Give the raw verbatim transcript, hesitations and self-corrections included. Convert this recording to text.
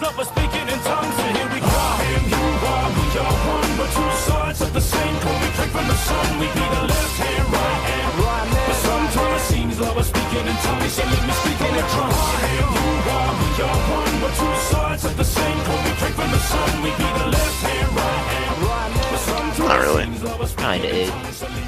love us speaking in tongues, and here we go. I am, you are, we are one. We're two sides of the same coin. We drink from the sun. We be the left hand, right hand. But sometimes it seems love us speaking in tongues. So let me speak on the drum. I am, you are, we are one. We're two sides of the same coin. We drink from the sun. We be the left hand, right hand. But sometimes Not really. it seems love us Kinda speaking in is. tongues. So let me